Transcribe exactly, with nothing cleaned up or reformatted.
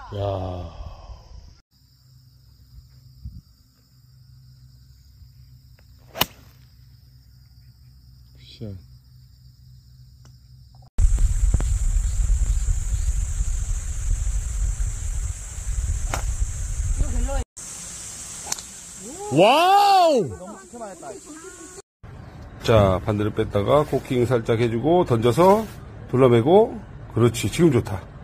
야. 굿샷. 와우! 자, 반대로 뺐다가 코킹 살짝 해주고 던져서 둘러매고. 그렇지, 지금 좋다.